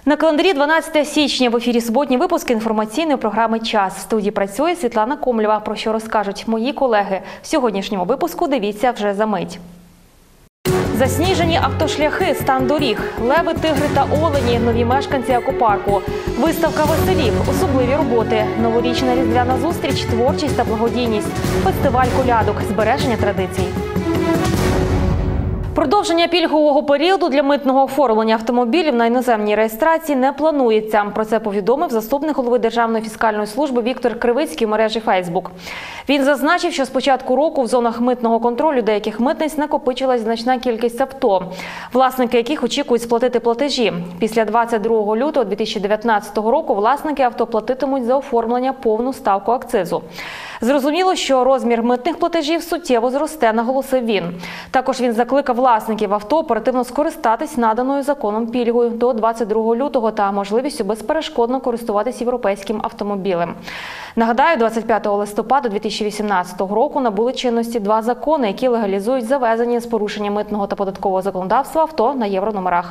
На календарі 12 січня в ефірі суботній випуск інформаційної програми «Час». В студії працює Світлана Комлєва. Про що розкажуть мої колеги в сьогоднішньому випуску, дивіться вже за мить. Засніжені автошляхи, стан доріг, леви, тигри та олені, нові мешканці екопарку, виставка веселів, особливі роботи, новорічна різдвяна зустріч, творчість та благодійність, фестиваль колядок, збереження традицій. Продовження пільгового періоду для митного оформлення автомобілів на іноземній реєстрації не планується. Про це повідомив заступник голови Державної фіскальної служби Віктор Кривицький у мережі Facebook. Він зазначив, що з початку року в зонах митного контролю деяких митниць накопичилась значна кількість авто, власники яких очікують сплатити платежі. Після 22 лютого 2019 року власники авто платитимуть за оформлення повну ставку акцизу. Зрозуміло, що розмір митних платежів суттєво зросте, наголосив він. Також він закликав власників авто оперативно скористатись наданою законом пільгою до 22 лютого та можливістю безперешкодно користуватись європейським автомобілем. Нагадаю, 25 листопада 2018 року набули чинності два закони, які легалізують завезення з порушенням митного та податкового законодавства авто на єврономерах.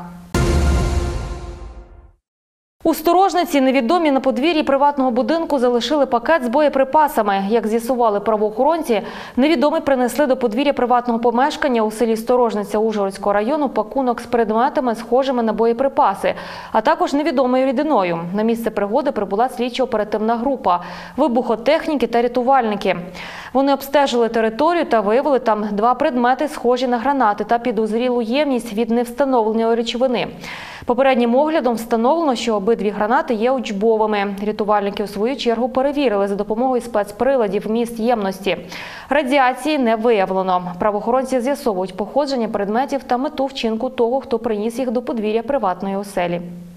У Сторожниці невідомі на подвір'ї приватного будинку залишили пакет з боєприпасами. Як з'ясували правоохоронці, невідомі принесли до подвір'я приватного помешкання у селі Сторожниця Ужгородського району пакунок з предметами, схожими на боєприпаси, а також невідомою рідиною. На місце пригоди прибула слідчо-оперативна група, вибухотехніки та рятувальники. Вони обстежили територію та виявили там два предмети, схожі на гранати та підозрілу ємність від невстановленої речовини. Попереднім оглядом встановлено, що обидві гранати є учбовими. Рятувальники, у свою чергу, перевірили за допомогою спецприладів вміст ємності. Радіації не виявлено. Правоохоронці з'ясовують походження предметів та мету вчинку того, хто приніс їх до подвір'я приватної оселі.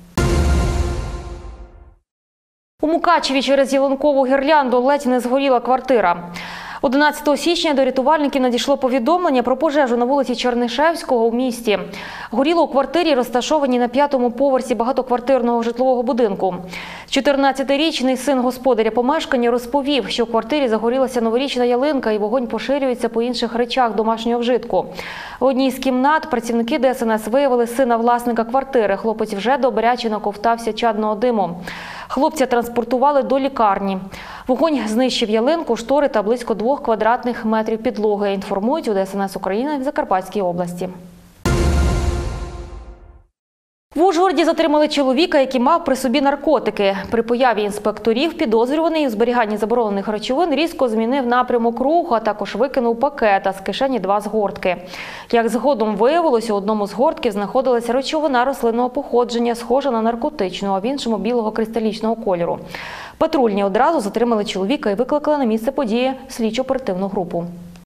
У Мукачеві через ялинкову гірлянду ледь не згоріла квартира. 11 січня до рятувальників надійшло повідомлення про пожежу на вулиці Чернишевського у місті. Горіло у квартирі, розташованій на 5-му поверсі багатоквартирного житлового будинку. 14-річний син господаря помешкання розповів, що в квартирі загорілася новорічна ялинка і вогонь поширюється по інших речах домашнього вжитку. В одній з кімнат працівники ДСНС виявили сина власника квартири. Хлопець вже добряче наковтався чадного диму. Хлопця транспортували до лікарні. Вогонь знищив ялинку, штори та близько 2 квадратних метрів підлоги, інформують у ДСНС України в Закарпатській області. В Ужгороді затримали чоловіка, який мав при собі наркотики. При появі інспекторів підозрюваний у зберіганні заборонених речовин різко змінив напрямок руху, а також викинув пакет, а з кишені 2 згортки. Як згодом виявилося, у одному з згортків знаходилася речовина рослинного походження, схожа на наркотичну, а в іншому – білого кристалічного кольору. Патрульні одразу затримали чоловіка і викликали на місце події слідчо-оперативну групу.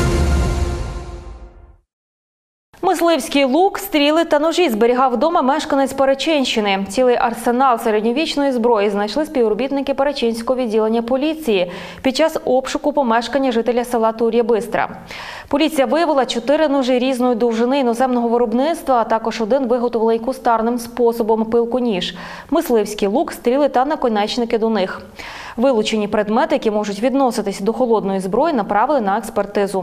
Мисливський лук, стріли та ножі зберігав вдома мешканець Перечинщини. Цілий арсенал середньовічної зброї знайшли співробітники Перечинського відділення поліції під час обшуку помешкання жителя села Тур'я-Бистра. Поліція виявила 4 ножі різної довжини іноземного виробництва, а також один виготовлений кустарним способом пилку-ніж, мисливський лук, стріли та наконечники до них. Вилучені предмети, які можуть відноситись до холодної зброї, направили на експертизу.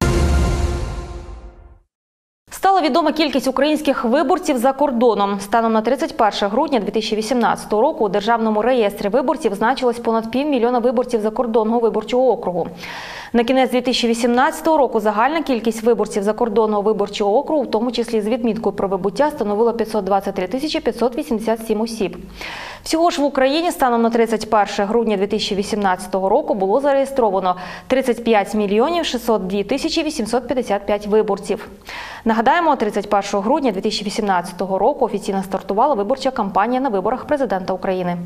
Стала відома кількість українських виборців за кордоном. Станом на 31 грудня 2018 року у Державному реєстрі виборців значилось понад 500 000 виборців закордонного виборчого округу. На кінець 2018 року загальна кількість виборців закордонного виборчого округу, в тому числі з відміткою про вибуття, становила 523 587 осіб. Всього ж в Україні станом на 31 грудня 2018 року було зареєстровано 35 602 855 виборців. Нагадаємо, 31 грудня 2018 року офіційно стартувала виборча кампанія на виборах президента України.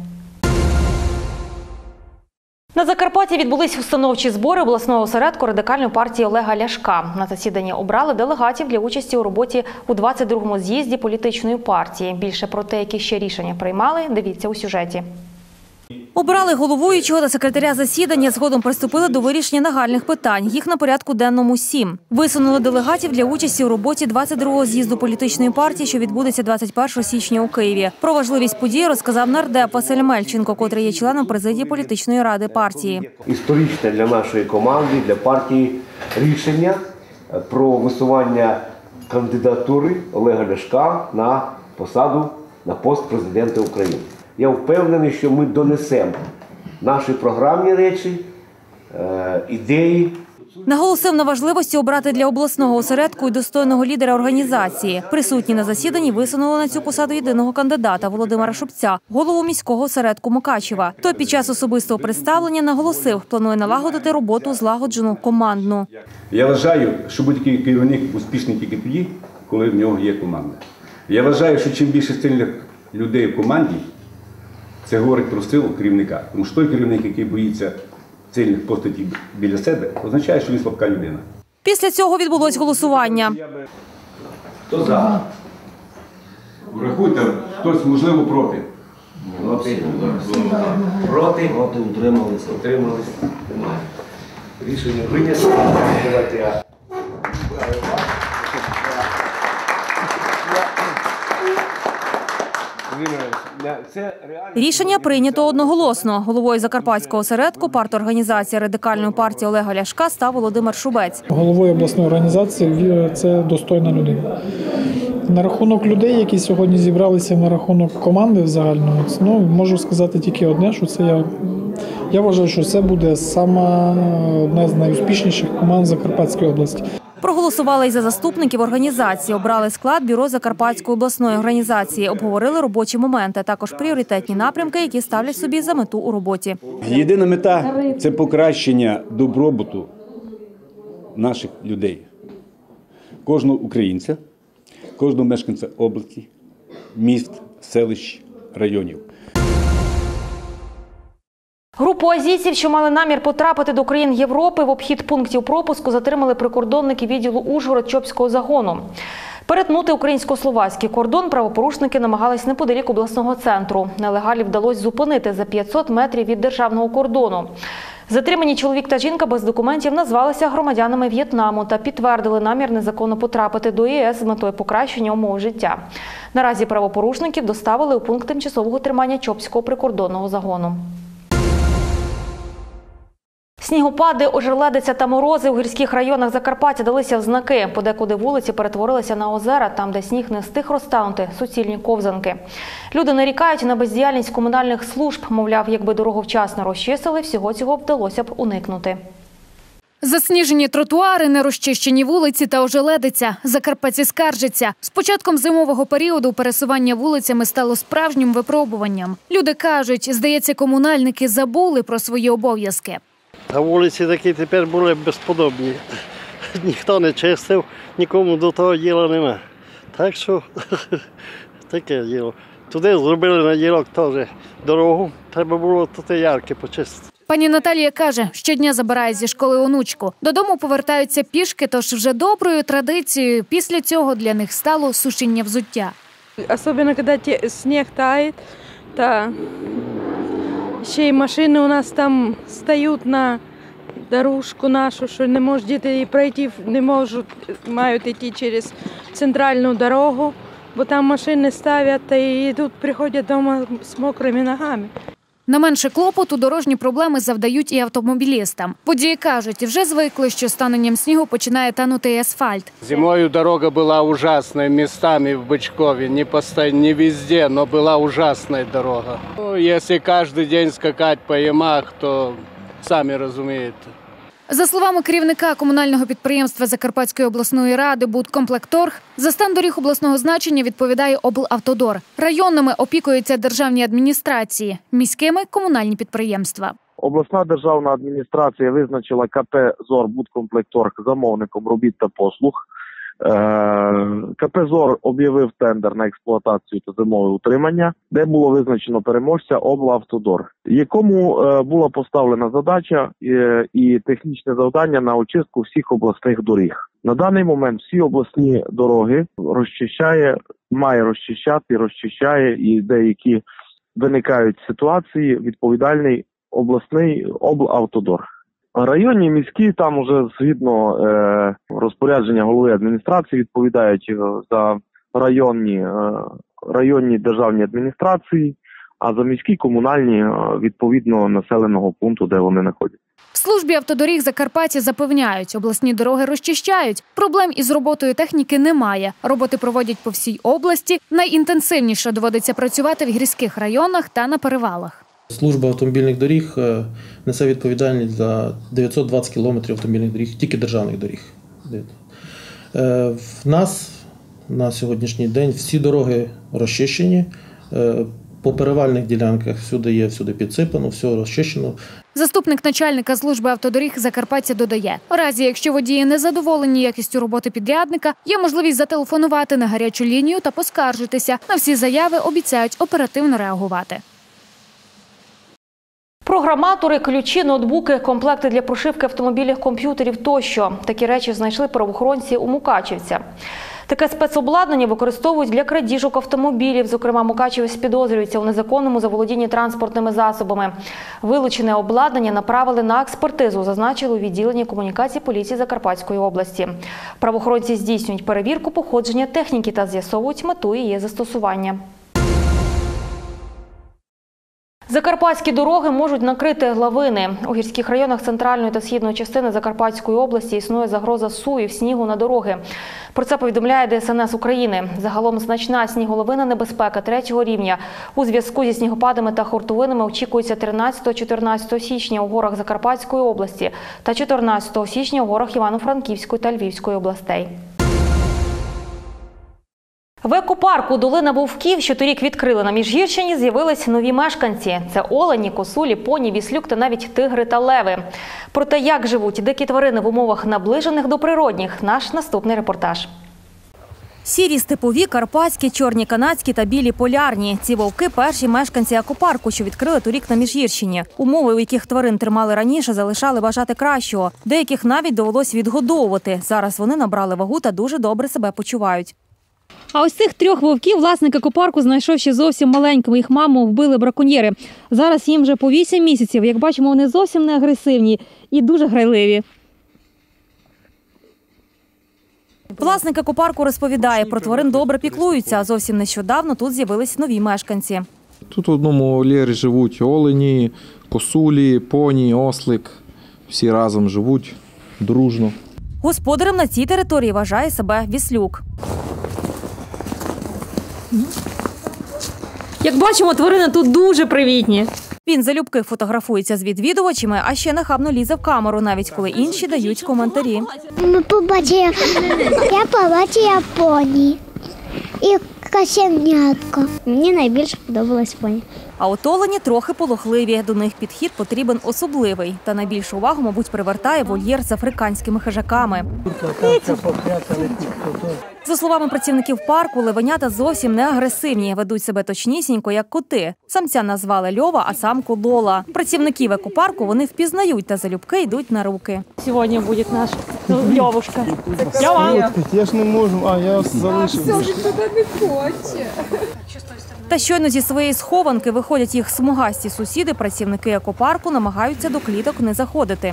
На Закарпатті відбулись установчі збори обласного осередку Радикальної партії Олега Ляшка. На засіданні обрали делегатів для участі у роботі у 22-му з'їзді політичної партії. Більше про те, які ще рішення приймали, дивіться у сюжеті. Обрали головуючого та секретаря засідання, згодом приступили до вирішення нагальних питань. Їх на порядку денному 7. Висунули делегатів для участі у роботі 22-го з'їзду політичної партії, що відбудеться 21 січня у Києві. Про важливість події розказав нардеп Василь Мельченко, котрий є членом президії політичної ради партії. Історичне для нашої команди, для партії рішення про висування кандидатури Олега Ляшка на посаду на пост президента України. Я впевнений, що ми донесемо наші програмні речі, ідеї. Наголосив на важливості обрати для обласного осередку і достойного лідера організації. Присутні на засіданні висунули на цю посаду єдиного кандидата Володимира Шубця, голову міського осередку Мукачева. Той під час особистого представлення наголосив, планує налагодити роботу злагоджену, командну. Я вважаю, що будь-який керівник успішний тільки тоді, коли в нього є команда. Я вважаю, що чим більше сильних людей в команді, це говорить про силу керівника. Тому що той керівник, який боїться сильних постатей біля себе, означає, що він слабка людина. Після цього відбулось голосування. Хто за? Врахуйте, хтось, можливо, проти. Проти, утрималися. Рішення прийнято. Рішення прийнято одноголосно. Головою Закарпатського осередку парторганізації Радикальної партії Олега Ляшка став Володимир Шубець. Головою обласної організації – це достойна людина. На рахунок людей, які сьогодні зібралися, на рахунок команди в загальному, можу сказати тільки одне, що це я вважаю, що це буде одна з найуспішніших команд Закарпатської області. Проголосували й за заступників організації, обрали склад бюро Закарпатської обласної організації, обговорили робочі моменти, також пріоритетні напрямки, які ставлять собі за мету у роботі. Єдина мета – це покращення добробуту наших людей. Кожного українця, кожного мешканця області, міст, селищ, районів. Групу азійців, що мали намір потрапити до країн Європи, в обхід пунктів пропуску затримали прикордонники відділу Ужгород-Чопського загону. Перетнути українсько-словацький кордон правопорушники намагались неподалік обласного центру. Нелегалів вдалося зупинити за 500 метрів від державного кордону. Затримані чоловік та жінка без документів назвалися громадянами В'єтнаму та підтвердили намір незаконно потрапити до ЄС з метою покращення умов життя. Наразі правопорушників доставили у пункт тимчасового тримання Чопського прикордонного загону. Снігопади, ожеледиця та морози у гірських районах Закарпаття далися в знаки. Подекуди вулиці перетворилися на озера, там, де сніг не встиг розтанути – суцільні ковзанки. Люди нарікають на бездіяльність комунальних служб. Мовляв, якби дорогу вчасно розчистили, всього цього вдалося б уникнути. Засніжені тротуари, нерозчищені вулиці та ожеледиця. Закарпатці скаржаться. З початком зимового періоду пересування вулицями стало справжнім випробуванням. Люди кажуть, здається, комунальники забули про свої обов'язки. А вулиці такі тепер були безподобні. Ніхто не чистив, нікому до того діла нема. Так що таке діло. Туди зробили на ділок теж дорогу, треба було тут ярки почистити. Пані Наталія каже, щодня забирає зі школи онучку. Додому повертаються пішки, тож вже доброю традицією після цього для них стало сушіння взуття. Особливо, коли сніг тає, та ще й машини у нас там стають на дорожку нашу, що не можуть діти пройти, не можуть, мають йти через центральну дорогу, бо там машини ставлять і йдуть, приходять вдома з мокрими ногами. Не менше клопоту дорожні проблеми завдають і автомобілістам. Водії кажуть, вже звикли, що з таненням снігу починає танути і асфальт. Зимою дорога була ужасна, містами в Бичкові, не везде, але була ужасна дорога. Якщо кожен день скакати по ямах, то самі розумієте. За словами керівника комунального підприємства Закарпатської обласної ради «Будкомплекторг», за стан доріг обласного значення відповідає облавтодор. Районними опікуються державні адміністрації, міськими – комунальні підприємства. Обласна державна адміністрація визначила КП «ЗОР Будкомплекторг» замовником робіт та послуг. КП «ЗОР» об'явив тендер на експлуатацію та зимове утримання, де було визначено переможця облавтодор, якому була поставлена задача і технічне завдання на очистку всіх обласних доріг. На даний момент всі обласні дороги має розчищає і деякі виникають ситуації, відповідальний обласний облавтодор. Районні, міські, там уже згідно розпорядження голови адміністрації відповідають за районні державні адміністрації, а за міські комунальні відповідно населеного пункту, де вони знаходяться. В службі автодоріг Закарпаття запевняють, обласні дороги розчищають. Проблем із роботою техніки немає. Роботи проводять по всій області. Найінтенсивніше доводиться працювати в гірських районах та на перевалах. Служба автомобільних доріг несе відповідальність за 920 кілометрів автомобільних доріг, тільки державних доріг. В нас на сьогоднішній день всі дороги розчищені. По перевальних ділянках всюди підсипано, все розчищено. Заступник начальника служби автодоріг Закарпаття додає, у разі, якщо водії не задоволені якістю роботи підрядника, є можливість зателефонувати на гарячу лінію та поскаржитися. На всі заяви обіцяють оперативно реагувати. Програматори, ключі, ноутбуки, комплекти для прошивки автомобільних комп'ютерів тощо. Такі речі знайшли правоохоронці у Мукачівця. Таке спецобладнання використовують для крадіжок автомобілів. Зокрема, мукачівець підозрюється у незаконному заволодінні транспортними засобами. Вилучене обладнання направили на експертизу, зазначили у відділенні комунікацій поліції Закарпатської області. Правоохоронці здійснюють перевірку походження техніки та з'ясовують мету її застосування. Закарпатські дороги можуть накрити лавини. У гірських районах центральної та східної частини Закарпатської області існує загроза суїв снігу на дороги. Про це повідомляє ДСНС України. Загалом значна сніголовина небезпека 3-го рівня. У зв'язку зі снігопадами та хуртовинами очікується 13-14 січня у горах Закарпатської області та 14 січня у горах Івано-Франківської та Львівської областей. В екопарку «Долина вовків», що торік відкрили на Міжгірщині, з'явились нові мешканці. Це олені, косулі, поні, віслюк та навіть тигри та леви. Про те, як живуть дикі тварини в умовах наближених до природних – наш наступний репортаж. Сірі степові, карпатські, чорні канадські та білі полярні. Ці вовки – перші мешканці екопарку, що відкрили торік на Міжгірщині. Умови, у яких тварин тримали раніше, залишали бажати кращого. Деяких навіть довелось відгодовувати. Зараз вони набрали вагу та дуже добре себе почувають. А ось цих 3 вовків власник екопарку знайшов ще зовсім маленькими. Їх маму вбили браконьєри. Зараз їм вже по 8 місяців. Як бачимо, вони зовсім не агресивні і дуже грайливі. Власник екопарку розповідає, про тварин добре піклуються, а зовсім нещодавно тут з'явились нові мешканці. Тут в одному вольєрі живуть олені, косулі, поні, ослик. Всі разом живуть дружно. Господарем на цій території вважає себе віслюк. Як бачимо, тварини тут дуже привітні. Він залюбки фотографується з відвідувачами, а ще нахабно лізе в камеру, навіть коли інші дають коментарі. Я побачила поні і кошенятко. Мені найбільше подобалось поні. А от олені трохи полохливі, до них підхід потрібен особливий. Та найбільшу увагу, мабуть, привертає вольєр з африканськими хижаками. За словами працівників парку, левенята зовсім не агресивні, ведуть себе точнісінько, як коти. Самця назвали Льова, а самку Лола. Працівників екопарку вони впізнають та залюбки йдуть на руки. Сьогодні буде наш Льовушка. Я ж не можу, я залишив. Та щойно зі своєї схованки виходять їх смугасті сусіди, працівники екопарку намагаються до кліток не заходити.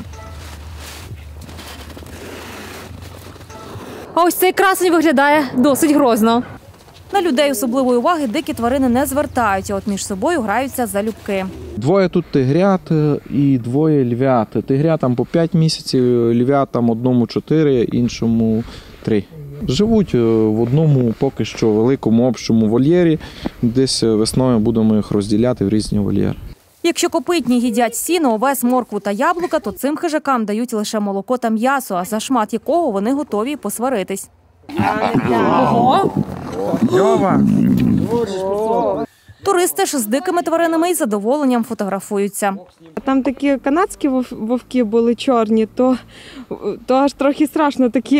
А ось цей красень виглядає досить грозно. На людей особливої уваги дикі тварини не звертають, а от між собою граються залюбки. 2 тут тигрят і 2 львят. Тигрятам по 5 місяців, львятам одному 4, іншому 3. Живуть в одному поки що великому общому вольєрі. Десь весною будемо їх розділяти в різні вольєри. Якщо копитні їдять сіно, овес, моркву та яблука, то цим хижакам дають лише молоко та м'ясо, за шмат якого вони готові посваритись. Ого! Льова! Туристи ж з дикими тваринами із задоволенням фотографуються. Там такі канадські вовки були чорні, то аж трохи страшно, такі,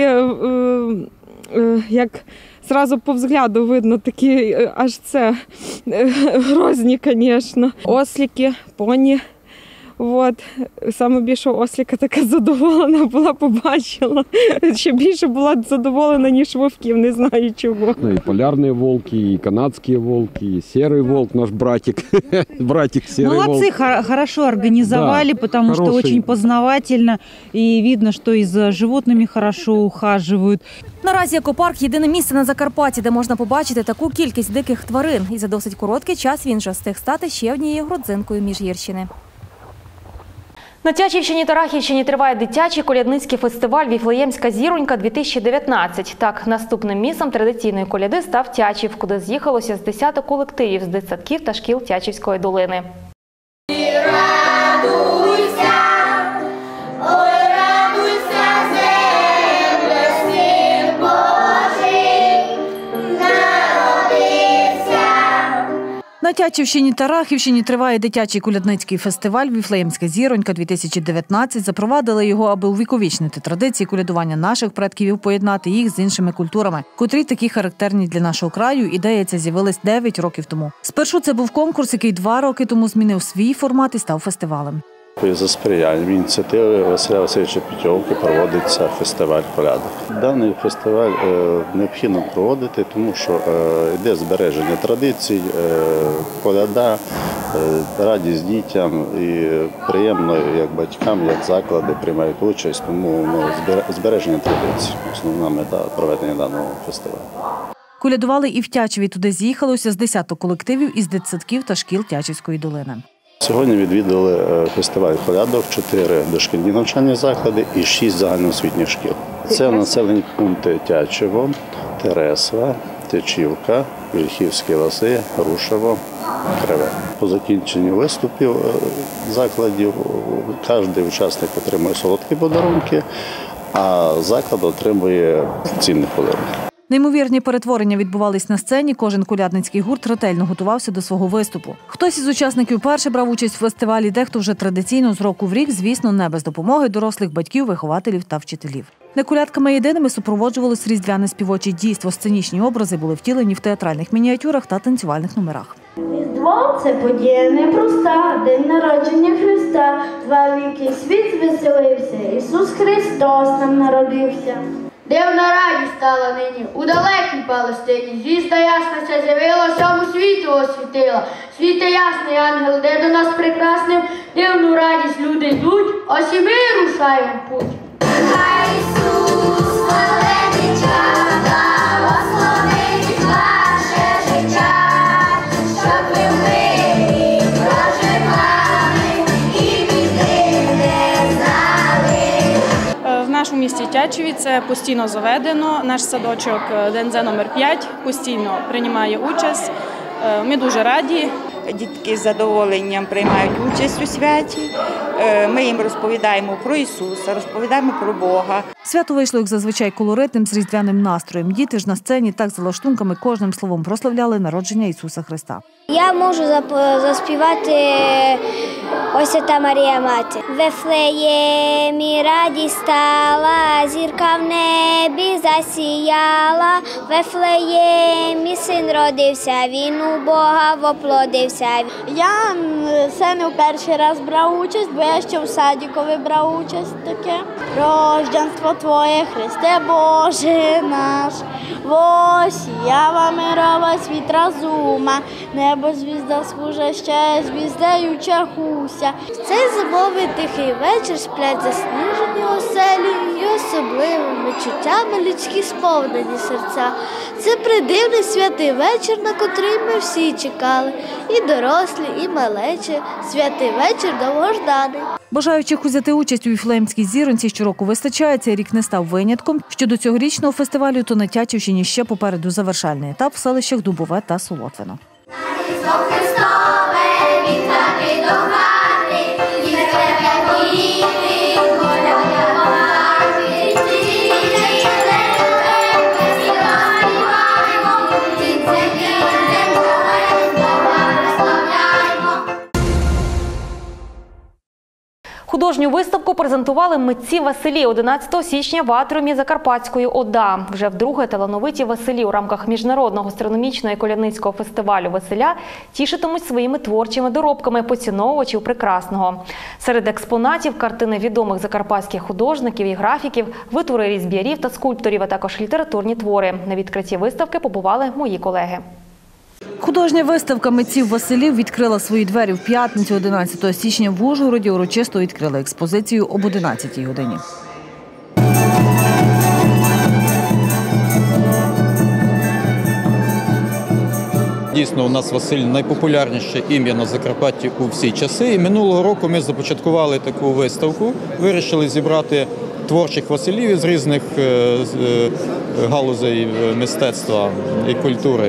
як зразу по взгляду видно, такі аж це грозні, звісно. Ослики, поні. От. Саме більше ослика така задоволена була, побачила. Ще більше була задоволена, ніж вовків, не знаю чого. И полярные волки, и канадские волки, и серый волк, наш братик. Братик серый волк. Молодцы, хорошо организовали, да, потому хороший. Что очень познавательно. И видно, что и за животными хорошо ухаживают. Наразі екопарк – єдине місце на Закарпатті, де можна побачити таку кількість диких тварин. І за досить короткий час він вже встиг стати ще однією родзинкою Міжгірщини. На Тячівщині та Рахівщині триває дитячий колядницький фестиваль «Віфлеємська зіронька-2019». Так, наступним місцем традиційної коляди став Тячів, куди з'їхалося з десяток колективів з дитсадків та шкіл Тячівської долини. На Тячівщині та Рахівщині триває дитячий колядницький фестиваль «Віфлеємська зіронька-2019». Запровадили його, аби увіковічнити традиції колядування наших предків і поєднати їх з іншими культурами, котрі такі характерні для нашого краю. Ідея ця з'явилась 9 років тому. Спершу це був конкурс, який 2 роки тому змінив свій формат і став фестивалем. За сприяння ініціативи Василя Васильовича Петьовки проводиться фестиваль коляди. Даний фестиваль необхідно проводити, тому що йде збереження традицій, коляда, радість дітям і приємно як батькам, як заклади приймають участь, тому збереження традицій – основна мета проведення даного фестивалю. Колядували і в Тячеві. Туди з'їхалося з десяток колективів із дитсадків та шкіл Тячівської долини. Сьогодні відвідали фестиваль колядок 4 дошкільні навчальні заклади і 6 загальноосвітніх шкіл. Це населені пункти Тячево, Тересва, Тячівка, Вільхівські Лази, Грушево, Криве. По закінченню виступів закладів кожен учасник отримує солодкі подарунки, а заклад отримує цінні подарунки. Неймовірні перетворення відбувались на сцені, кожен колядницький гурт ретельно готувався до свого виступу. Хтось із учасників перше брав участь в фестивалі, дехто вже традиційно з року в рік, звісно, не без допомоги дорослих батьків, вихователів та вчителів. Не колядками єдиними супроводжувалось різдвяне співоче дійство. Сценічні образи були втілені в театральних мініатюрах та танцювальних номерах. Різдво – це подія непроста, день народження Христа. 2 віки світ звеселився, Ісус Христос нам народився. Дивна радість стала нині у далекій Палестині. Звізда ясна ця з'явила, всьому світу освітила. Світе ясний ангел, де до нас прекрасним, дивну радість люди йдуть, ось і ми рушаємо в путь. Хай Ісус велича, благословить ваше життя, щоб ви в мирі проживали і біди не знали. В нашому місті Тячеві це постійно заведено. Наш садочок ДНЗ номер 5 постійно приймає участь. Ми дуже раді. Дітки з задоволенням приймають участь у святі. Ми їм розповідаємо про Ісуса, розповідаємо про Бога. Свято вийшло, як зазвичай, колоритним з різдвяним настроєм. Діти ж на сцені так за лаштунками кожним словом прославляли народження Ісуса Христа. Я можу заспівати «Ось та Марія Мати». Вифлеємі радість стала, зірка в небі засіяла. Вифлеємі син родився, він у Бога воплодився. Я це не в перший раз брав участь, бо я ще в садікові брав участь таке. Рожденство Твоє, Христе Боже наш, восіяла мирова світ розума, небо звізда служа ще, звіздею чахуся. В цей зимовий тихий вечір сплять засніжені оселі і особливими чуттями людські сповнені серця. Це придивний святий вечір, на котрий ми всі чекали. І дорослі, і малечі. Святий вечір довгожданий. Бажаючих узяти участь у Віфлеємській зіронці щороку вистачає. Цей рік не став винятком. Щодо цьогорічного фестивалю, то на Тячівщині ще попереду завершальний етап в селищах Дубове та Солотвино. Художню виставку презентували митці Василі 11 січня в атріумі Закарпатської ОДА. Вже вдруге талановиті Василі у рамках міжнародного астрономічного і колядницького фестивалю Василя тішитимуть своїми творчими доробками поціновувачів прекрасного. Серед експонатів – картини відомих закарпатських художників і графіків, витвори різьб'ярів та скульпторів, а також літературні твори. На відкритті виставки побували мої колеги. Художня виставка митців Василів відкрила свої двері в п'ятницю 11 січня в Ужгороді. Урочисто відкрили експозицію об 11-й годині. Дійсно, у нас Василь найпопулярніше ім'я на Закарпатті у всі часи. І минулого року ми започаткували таку виставку. Вирішили зібрати творчих Василів із різних галузей мистецтва і культури.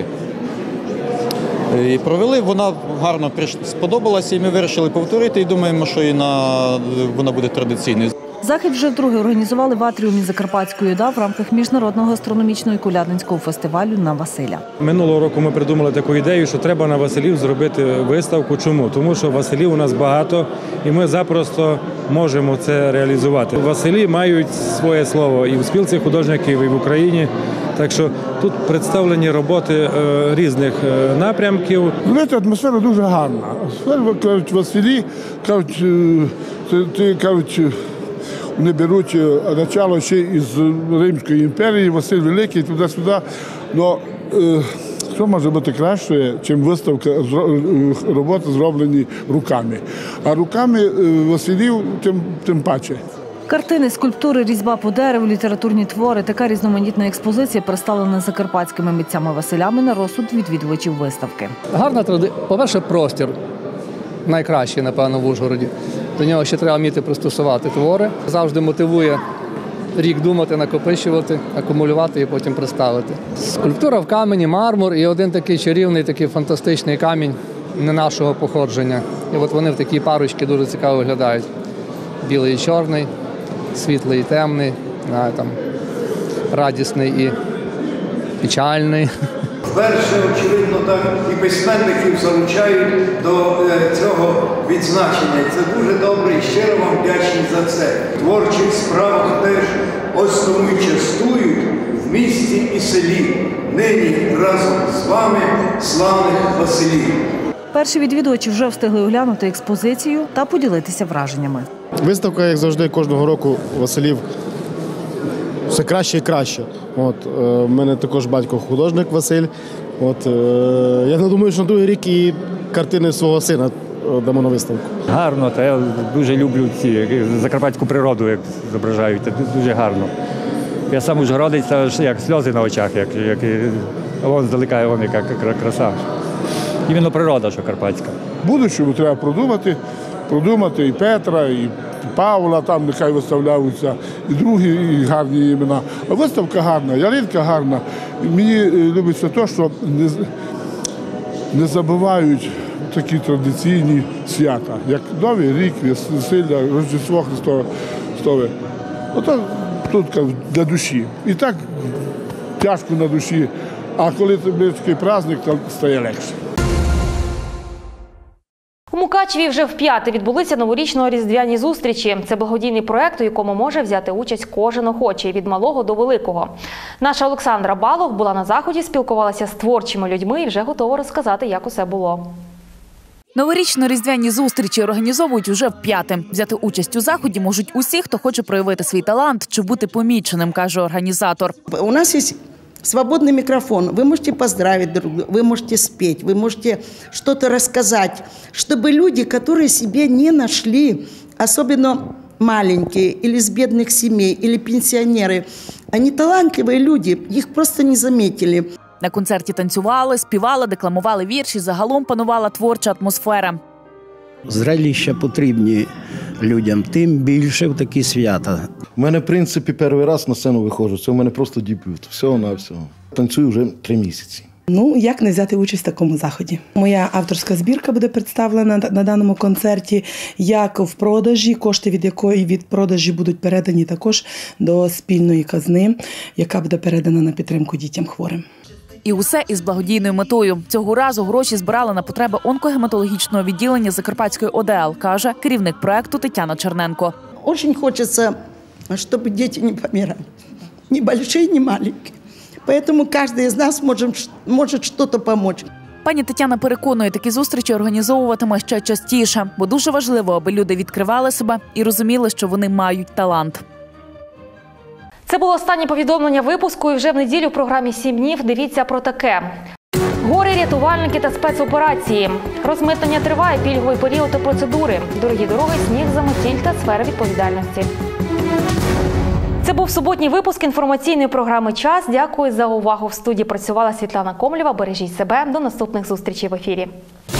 І провели, вона гарно сподобалася, і ми вирішили повторити, і думаємо, що вона буде традиційною. Захід вже вдруге організували в атріумі Закарпатської ОДА в рамках Міжнародного гастрономічного і колядницького фестивалю «На Василя». Минулого року ми придумали таку ідею, що треба на Василів зробити виставку. Чому? Тому що Василів у нас багато, і ми запросто можемо це реалізувати. Василі мають своє слово і в спілці художників, і в Україні. Так що тут представлені роботи різних напрямків. Знаєте, атмосфера дуже гарна. Атмосфера, кажуть, Василі, кажуть, вони беруть начало ще із Римської імперії, Василь Великий, туди-сюди. Но що може бути краще, ніж виставка роботи, зроблені руками. А руками Василів тим паче. Картини, скульптури, різьба по дереву, літературні твори – така різноманітна експозиція представлена закарпатськими митцями-василями на розсуд відвідувачів виставки. Гарна традиція. По-перше, простір найкращий, напевно, в Ужгороді. До нього ще треба вміти пристосувати твори. Завжди мотивує рік думати, накопичувати, акумулювати і потім представити. Скульптура в камені, мармур і один такий чарівний, такий фантастичний камінь не нашого походження. І от вони в такій парочці дуже цікаво виглядають. Білий і чорний, світлий і темний, там, радісний і печальний. Вперше, очевидно, так і письменників залучають до цього відзначення. Це дуже добре і щиро вам вдячні за це. В творчих справах теж ось тому й частують в місті і селі. Нині разом з вами славних Василів. Перші відвідувачі вже встигли оглянути експозицію та поділитися враженнями. Виставка, як завжди, кожного року Василів все краще і краще. У мене також батько художник Василь. Я не думаю, що на другий рік і картини свого сина дамо на виставку. Гарно, та я дуже люблю закарпатську природу, як зображають. Дуже гарно. Я сам ужгородець, це як сльози на очах, як вон здалека, яка краса. Іменно природа, що карпатська. Будущому треба продумати і Петра, і Павла, там нехай виставляються, і другі гарні імена. А виставка гарна, ялинка гарна. І мені любиться те, що не забувають такі традиційні свята, як Новий рік, весілля, Рождество Христове. Ото тут для душі. І так тяжко на душі, а коли такий праздник, то стає легше. У Мукачеві вже вп'яте відбулися новорічно-різдвяні зустрічі. Це благодійний проект, у якому може взяти участь кожен охочий, від малого до великого. Наша Олександра Балох була на заході, спілкувалася з творчими людьми і вже готова розказати, як усе було. Новорічно-різдвяні зустрічі організовують уже вп'яте. Взяти участь у заході можуть усі, хто хоче проявити свій талант чи бути поміченим, каже організатор. У нас є свободный микрофон. Вы можете поздравить друг друга, вы можете спеть, вы можете что-то рассказать, чтобы люди, которые себе не нашли, особенно маленькие или с бедных семей, или пенсионеры, они талантливые люди, их просто не заметили. На концерті танцювали, співали, декламували вірші, загалом панувала творча атмосфера. Зрелища потрібні людям, тим більше в такі свята. У мене, в принципі, перший раз на сцену виходжу. Це у мене просто дебют. Всього-навсього. Танцюю вже 3 місяці. Як не взяти участь в такому заході? Моя авторська збірка буде представлена на даному концерті, як в продажі, кошти від якої від продажі будуть передані також до спільної казни, яка буде передана на підтримку дітям хворим. І усе із благодійною метою. Цього разу гроші збирали на потреби онкогематологічного відділення Закарпатської ОДЛ, каже керівник проекту Тетяна Черненко. Очень хочется, чтобы дети не помирали. Ни большие, ни маленькие. Поэтому каждый из нас может что-то помочь. Пані Тетяна переконує, такі зустрічі організовуватиме ще частіше, бо дуже важливо, аби люди відкривали себе і розуміли, що вони мають талант. Це було останнє повідомлення випуску, і вже в неділю в програмі «7 днів» дивіться про таке. Гори, рятувальники та спецоперації. Розмитнення триває, пільговий період та процедури. Дорогі дороги, сніг, заметіль та сфера відповідальності. Це був суботній випуск інформаційної програми «Час». Дякую за увагу. В студії працювала Світлана Комлєва. Бережіть себе. До наступних зустрічей в ефірі.